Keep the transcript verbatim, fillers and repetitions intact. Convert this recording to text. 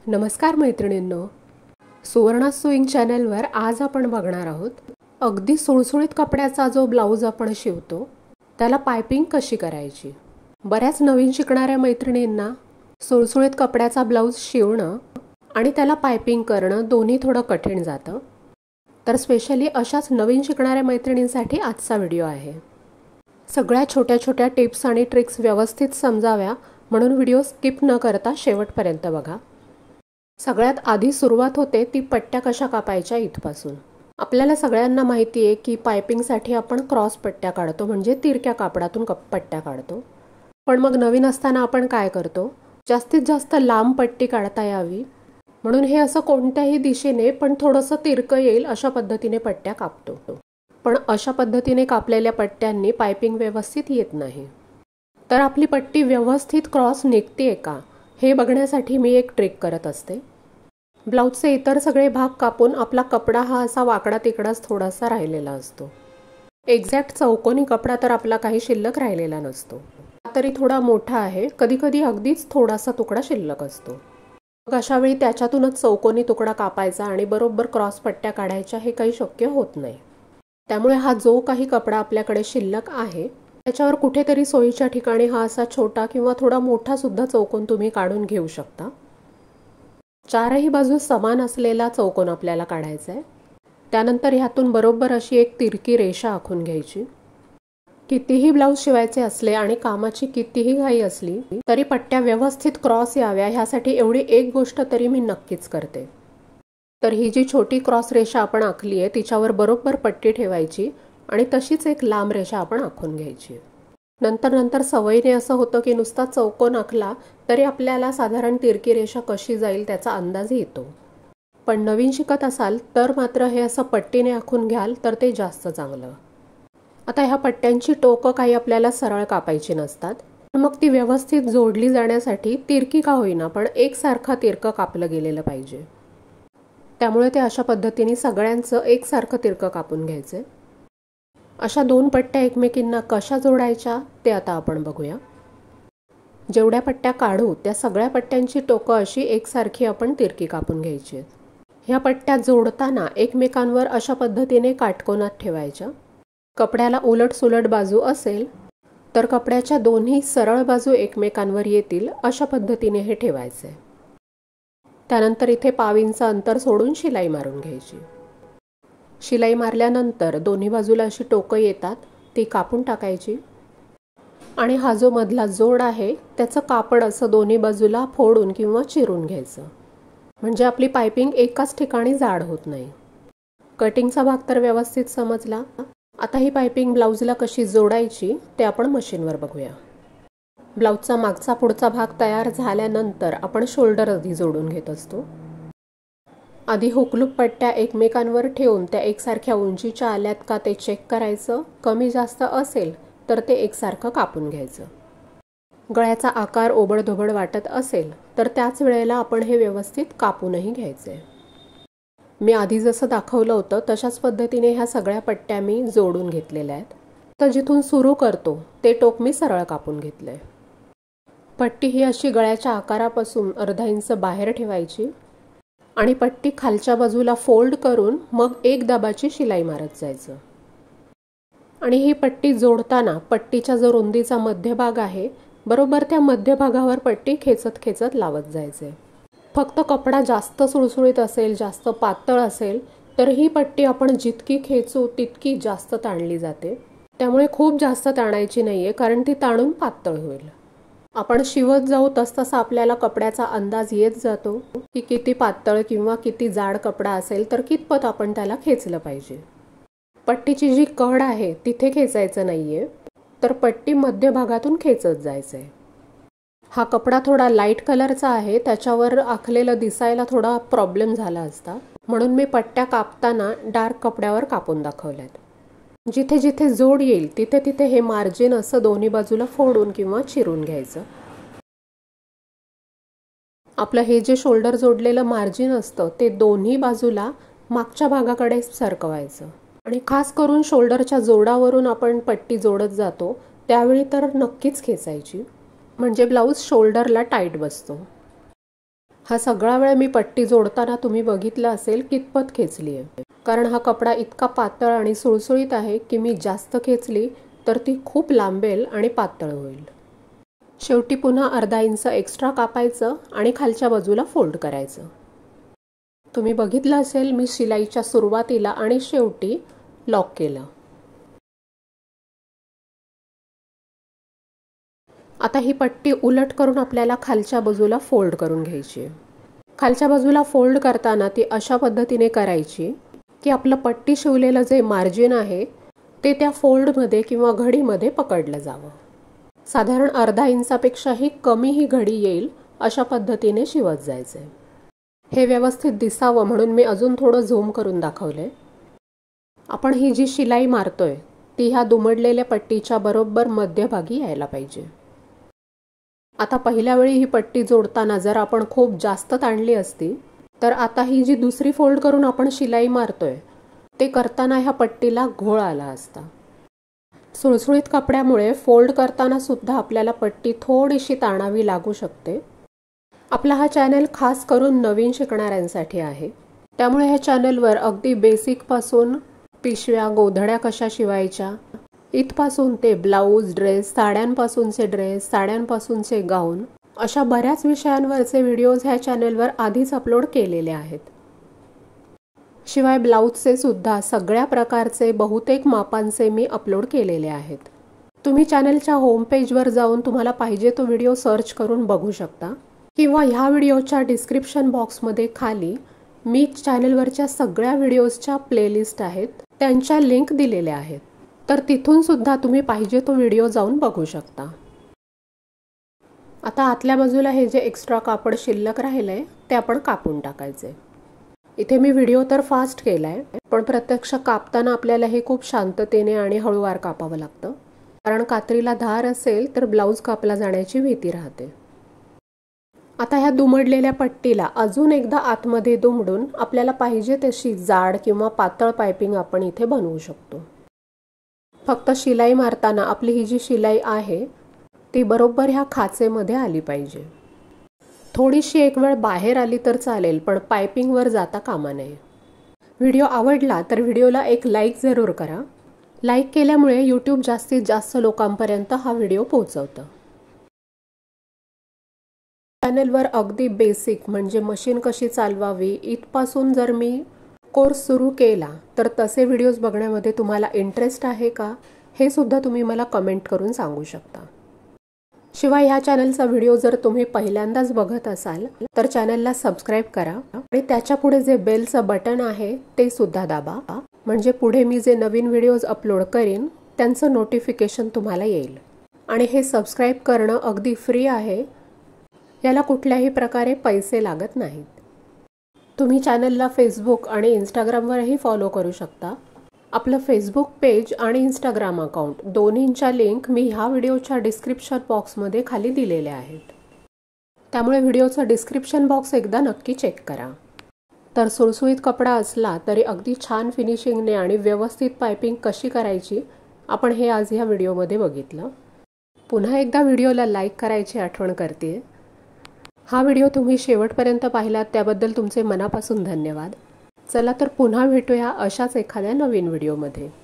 नमस्कार मैत्रिणींनो, सुवर्णा सोइंग चॅनलवर आज आपण बघणार आहोत अगदी सुळसुळीत कपड्याचा जो ब्लाऊज आपण शिवतो त्याला पायपिंग कशी करायची। बऱ्याच नवीन शिकणाऱ्या मैत्रिणींना सुळसुळीत कपड्याचा ब्लाऊज शिवणं आणि त्याला पायपिंग करणं दोन्ही थोडं कठीण जातं। तर स्पेशली अशाच नवीन शिकणाऱ्या मैत्रिणींसाठी आजचा व्हिडिओ आहे। सगळ्या छोट्या छोट्या टिप्स आणि ट्रिक्स व्यवस्थित समजाव्या म्हणून व्हिडिओ स्किप न करता शेवटपर्यंत बघा। सगळ्यात आधी सुरुवात होते ती पट्ट्या कशा कापायच्या इथपासून। आपल्याला सगळ्यांना माहिती आहे की पायपिंगसाठी आपण क्रॉस पट्ट्या काढतो, म्हणजे तिरक्या कापडातून पट्ट्या काढतो। पण मग नवीन असताना आपण काय करतो, जास्तीत जास्त लांब पट्टी काढता यावी म्हणून हे असं कोणत्याही दिशेने पण थोडंसं तिरकं येईल अशा पद्धतीने पट्ट्या कापतो। पण अशा पद्धतीने कापलेल्या पट्ट्यांनी पायपिंग व्यवस्थित येत नाही। तर आपली पट्टी व्यवस्थित क्रॉस निघते का हे बघण्यासाठी मी एक ट्रिक करत असते। ब्लाऊजचे इतर सगळे भाग कापून आपला कपडा हा असा वाकडा तिकडाच थोडासा राहिलेला असतो। एक्झॅक्ट चौकोनी कपडा तर आपला काही शिल्लक राहिलेला नसतो, तरी थोडा मोठा आहे, कधी कधी अगदीच थोडासा तुकडा शिल्लक असतो। मग अशा वेळी त्याच्यातूनच चौकोनी तुकडा कापायचा आणि बरोबर क्रॉस पट्ट्या काढायच्या हे काही शक्य होत नाही। त्यामुळे हा जो काही कपडा आपल्याकडे शिल्लक आहे त्याच्यावर कुठेतरी सोयीच्या ठिकाणी हा असा छोटा किंवा थोडा मोठा सुद्धा चौकोन तुम्ही काढून घेऊ शकता। चारही बाजू समान असलेला चौकोन आपल्याला काढायचा आहे। त्यानंतर ह्यातून बरोबर अशी एक तिरकी रेषा आखून घ्यायची। कितीही ब्लाऊज शिवायचे असले आणि कामाची कितीही घाई असली तरी पट्ट्या व्यवस्थित क्रॉस याव्या ह्यासाठी एवढी एक गोष्ट तरी मी नक्कीच करते। तर ही जी छोटी क्रॉस रेषा आपण आखली आहे तिच्यावर बरोबर पट्टी ठेवायची आणि तशीच एक लांब रेषा आपण आखून घ्यायची। नंतर नंतर सवयीने असं होतं की नुसता चौकोन आखला तरी आपल्याला साधारण तिरकी रेषा कशी जाईल त्याचा अंदाज येतो। पण नवीन शिकत असाल तर मात्र हे असं पट्टीने आखून घ्याल तर ते जास्त चांगलं। आता ह्या पट्ट्यांची टोकं काही आपल्याला सरळ कापायची नसतात, मग ती व्यवस्थित जोडली जाण्यासाठी तिरकी का होईना पण एकसारखा तिरकं कापलं गेलेलं पाहिजे। त्यामुळे ते अशा पद्धतीने सगळ्यांचं एकसारखं तिरकं कापून घ्यायचं। अशा दोन पट्ट्या एकमेकींना कशा जोडायच्या ते आता आपण बघूया। जेवढ्या पट्ट्या काढू त्या सगळ्या पट्ट्यांची टोकं अशी एकसारखी आपण तिरकी कापून घ्यायची आहेत। ह्या पट्ट्या जोडताना एकमेकांवर अशा पद्धतीने काटकोनात ठेवायच्या। कपड्याला उलट सुलट बाजू असेल तर कपड्याच्या दोन्ही सरळ बाजू एकमेकांवर येतील अशा पद्धतीने हे ठेवायचे। त्यानंतर इथे पाव इंच अंतर सोडून शिलाई मारून घ्यायची। शिलाई मारल्यानंतर दोन्ही बाजूला अशी टोकं येतात ती कापून टाकायची आणि हा जो मधला जोड आहे त्याचं कापड असं दोन्ही बाजूला फोडून किंवा चिरून घ्यायचं, म्हणजे आपली पायपिंग एकाच ठिकाणी जाड होत नाही। कटिंगचा भाग तर व्यवस्थित समजला। आता ही पायपिंग ब्लाऊजला कशी जोडायची ते आपण मशीनवर बघूया। ब्लाऊजचा मागचा पुढचा भाग तयार झाल्यानंतर आपण शोल्डर आधी जोडून घेत असतो। आधी हुकलूप पट्ट्या एकमेकांवर ठेवून त्या एकसारख्या उंचीच्या आल्यात का ते चेक करायचं। कमी जास्त असेल तर ते एकसारखं कापून घ्यायचं। गळ्याचा आकार ओबडधोबड वाटत असेल तर त्याच वेळेला आपण हे व्यवस्थित कापूनही घ्यायचे। मी आधी जसं दाखवलं होतं तशाच पद्धतीने ह्या सगळ्या पट्ट्या मी जोडून घेतलेल्या आहेत। तर जिथून सुरू करतो ते टोक मी सरळ कापून घेतलंय। पट्टी ही अशी गळ्याच्या आकारापासून अर्धा इंच बाहेर ठेवायची आणि पट्टी खालच्या बाजूला फोल्ड करून मग एक दाबाची शिलाई मारत जायचं। आणि ही पट्टी जोडताना पट्टीच्या जो रुंदीचा मध्यभाग आहे बरोबर त्या मध्यभागावर पट्टी खेचत खेचत लावत जायचे। फक्त कपडा जास्त सुळसुळीत असेल, जास्त पातळ असेल तर ही पट्टी आपण जितकी खेचू तितकी जास्त ताणली जाते। त्यामुळे खूप जास्त ताणायची नाहीये कारण ती ताणून पातळ होईल। आपण शिवत जाऊ तसतसा आपल्याला कपड्याचा अंदाज येत जातो की किती पातळ किंवा किती जाड कपडा असेल तर कितपत आपण त्याला खेचलं पाहिजे। पट्टीची जी कड आहे तिथे खेचायचं नाहीये तर पट्टी मध्यभागातून खेचत जायचंय। हा कपडा थोडा लाईट कलरचा आहे, त्याच्यावर आखलेलं दिसायला थोडा प्रॉब्लेम झाला असता म्हणून मी पट्ट्या कापताना डार्क कपड्यावर कापून दाखवल्यात। जिथे जिथे जोड येईल तिथे तिथे हे मार्जिन असं दोन्ही बाजूला फोडून किंवा चिरून घ्यायचं। आपलं हे जे शोल्डर जोडलेलं मार्जिन असतं ते दोन्ही बाजूला मागच्या भागाकडे सरकवायचं आणि खास करून शोल्डरच्या जोडावरून आपण पट्टी जोडत जातो त्यावेळी तर नक्कीच खेचायची, म्हणजे ब्लाऊज शोल्डरला टाईट बसतो। हा सगळा वेळ मी पट्टी जोडताना तुम्ही बघितलं असेल कितपत खेचली आहे, कारण हा कपडा इतका पातळ आणि सुळसुळीत आहे की मी जास्त खेचली तर ती खूप लांबेल आणि पातळ होईल. शेवटी पुन्हा अर्धा इंच एक्स्ट्रा कापायचं आणि खालच्या बाजूला फोल्ड करायचं. तुम्ही बघितलं असेल मी शिलाईच्या सुरुवातीला आणि शेवटी लॉक केलं. आता ही पट्टी उलट करून आपल्याला खालच्या बाजूला फोल्ड करून घ्यायची. खालच्या बाजूला फोल्ड करताना ती अशा पद्धतीने करायची की आपलं पट्टी शिवलेलं जे मार्जिन आहे ते त्या फोल्डमध्ये किंवा घडीमध्ये पकडलं जावं. साधारण अर्धा इंचापेक्षाही कमी ही घडी येईल अशा पद्धतीने शिवत जायचे. हे व्यवस्थित दिसावं म्हणून मी अजून थोडं झूम करून दाखवले. आपण ही जी शिलाई मारतोय ती ह्या दुमडलेल्या पट्टीच्या बरोबर मध्यभागी यायला पाहिजे. आता पहिल्या वेळी ही पट्टी जोडताना जर आपण खूप जास्त ताणली असती तर आता ही जी दुसरी फोल्ड करून आपण शिलाई मारतोय ते करताना ह्या पट्टीला घोळ आला असता. सुळसुळीत कपड्यामुळे फोल्ड करताना सुद्धा आपल्याला पट्टी थोडीशी ताणावी लागू शकते. आपला हा चॅनल खास करून नवीन शिकणाऱ्यांसाठी आहे, त्यामुळे ह्या चॅनलवर अगदी बेसिकपासून पिशव्या गोधड्या कशा शिवायच्या इथपासून ते ब्लाऊज, ड्रेस, साड्यांपासूनचे ड्रेस, साड्यांपासूनचे गाऊन अशा बऱ्याच विषयांवरचे व्हिडिओज ह्या चॅनलवर आधीच अपलोड केलेले आहेत. शिवाय ब्लाऊजचे सुद्धा सगळ्या प्रकारचे बहुतेक मापांचे मी अपलोड केलेले आहेत. तुम्ही चॅनलच्या होम पेजवर जाऊन तुम्हाला पाहिजे तो व्हिडिओ सर्च करून बघू शकता किंवा ह्या व्हिडिओच्या डिस्क्रिप्शन बॉक्समध्ये खाली मी चॅनलवरच्या सगळ्या व्हिडिओजच्या प्लेलिस्ट आहेत त्यांच्या लिंक दिलेल्या आहेत, तर तिथून सुद्धा तुम्ही पाहिजे तो व्हिडिओ जाऊन बघू शकता. आता आतल्या बाजूला हे जे एक्स्ट्रा कापड शिल्लक राहिलंय ते आपण कापून टाकायचे. इथे मी व्हिडिओ तर फास्ट केलाय, पण प्रत्यक्ष कापताना आपल्याला हे खूप शांततेने आणि हळूवार कापावं लागतं, कारण कात्रीला धार असेल तर ब्लाऊज कापला जाण्याची भीती राहते. आता ह्या दुमडलेल्या पट्टीला अजून एकदा आतमध्ये दुमडून आपल्याला पाहिजे तशी जाड किंवा पातळ पायपिंग आपण इथे बनवू शकतो. फक्त शिलाई मारताना आपली ही जी शिलाई आहे ती बरोबर ह्या खाचेमध्ये आली पाहिजे. थोडीशी एक वेळ बाहेर आली तर चालेल, पण पायपिंगवर जाता कामा नये. व्हिडिओ आवडला तर व्हिडिओला एक लाईक जरूर करा. लाईक केल्यामुळे यूट्यूब जास्तीत जास्त लोकांपर्यंत हा व्हिडिओ पोहोचवतं. चॅनलवर अगदी बेसिक म्हणजे मशीन कशी चालवावी इथपासून जर मी कोर्स सुरू केला तर तसे व्हिडिओज बघण्यामध्ये तुम्हाला इंटरेस्ट आहे का हे सुद्धा तुम्ही मला कमेंट करून सांगू शकता. शिवाय ह्या चॅनलचा व्हिडिओ जर तुम्ही पहिल्यांदाच बघत असाल तर चॅनलला सबस्क्राईब करा आणि त्याच्या पुढे जे बेलचं बटन आहे ते सुद्धा दाबा, म्हणजे पुढे मी जे नवीन व्हिडिओज अपलोड करीन त्यांचं नोटिफिकेशन तुम्हाला येईल. आणि हे सबस्क्राईब करणं अगदी फ्री आहे, याला कुठल्याही प्रकारे पैसे लागत नाहीत. तुम्ही चॅनलला फेसबुक आणि इंस्टाग्रामवरही फॉलो करू शकता. आपलं फेसबुक पेज आणि इंस्टाग्राम अकाउंट दोन्हींच्या लिंक मी ह्या व्हिडिओच्या डिस्क्रिप्शन बॉक्समध्ये खाली दिलेल्या आहेत, त्यामुळे व्हिडिओचं डिस्क्रिप्शन बॉक्स एकदा नक्की चेक करा. तर सुळसुळीत कपडा असला तरी अगदी छान फिनिशिंगने आणि व्यवस्थित पायपिंग कशी करायची आपण हे आज ह्या व्हिडिओमध्ये बघितलं. पुन्हा एकदा व्हिडिओला लाईक करायची आठवण करते. हा व्हिडिओ तुम्ही शेवटपर्यंत पाहिलात त्याबद्दल तुमचे मनापासून धन्यवाद. चला तर पुन्हा भेटूया अशाच एखाद्या नवीन व्हिडिओमध्ये.